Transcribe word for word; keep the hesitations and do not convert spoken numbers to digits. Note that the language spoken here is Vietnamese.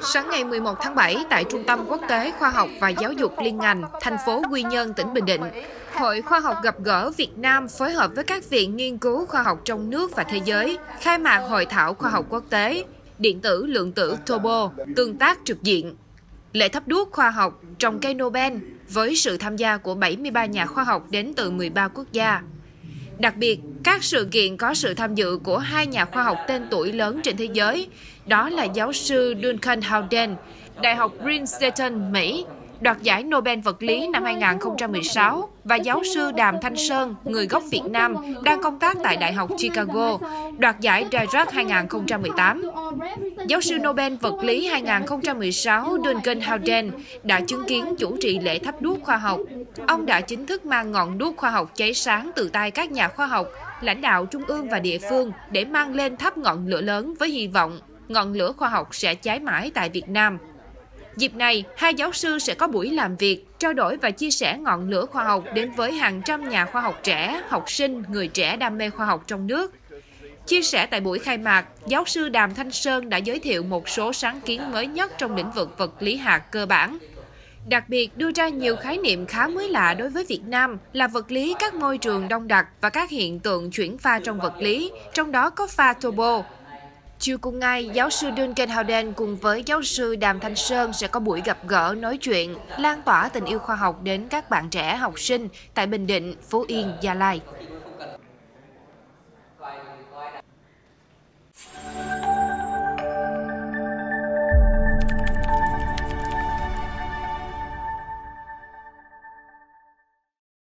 Sáng ngày mười một tháng bảy, tại Trung tâm Quốc tế Khoa học và Giáo dục liên ngành, thành phố Quy Nhơn, tỉnh Bình Định, Hội Khoa học gặp gỡ Việt Nam phối hợp với các viện nghiên cứu khoa học trong nước và thế giới, khai mạc Hội thảo khoa học quốc tế, điện tử lượng tử Turbo, tương tác trực diện. Lễ thắp đuốc khoa học trồng cây Nobel với sự tham gia của bảy mươi ba nhà khoa học đến từ mười ba quốc gia. Đặc biệt, các sự kiện có sự tham dự của hai nhà khoa học tên tuổi lớn trên thế giới, đó là giáo sư Duncan Haldane, Đại học Princeton, Mỹ, đoạt giải Nobel vật lý năm hai nghìn không trăm mười sáu, và giáo sư Đàm Thanh Sơn, người gốc Việt Nam, đang công tác tại Đại học Chicago, đoạt giải Dirac hai nghìn không trăm mười tám. Giáo sư Nobel vật lý hai nghìn không trăm mười sáu Duncan Haldane đã chứng kiến chủ trì lễ thắp đuốc khoa học. Ông đã chính thức mang ngọn đuốc khoa học cháy sáng từ tay các nhà khoa học, lãnh đạo trung ương và địa phương để mang lên thắp ngọn lửa lớn với hy vọng ngọn lửa khoa học sẽ cháy mãi tại Việt Nam. Dịp này, hai giáo sư sẽ có buổi làm việc, trao đổi và chia sẻ ngọn lửa khoa học đến với hàng trăm nhà khoa học trẻ, học sinh, người trẻ đam mê khoa học trong nước. Chia sẻ tại buổi khai mạc, giáo sư Đàm Thanh Sơn đã giới thiệu một số sáng kiến mới nhất trong lĩnh vực vật lý hạt cơ bản. Đặc biệt đưa ra nhiều khái niệm khá mới lạ đối với Việt Nam là vật lý các môi trường đông đặc và các hiện tượng chuyển pha trong vật lý, trong đó có pha turbo. Chiều cùng ngày, giáo sư Duncan Haldane cùng với giáo sư Đàm Thanh Sơn sẽ có buổi gặp gỡ nói chuyện, lan tỏa tình yêu khoa học đến các bạn trẻ học sinh tại Bình Định, Phú Yên, Gia Lai.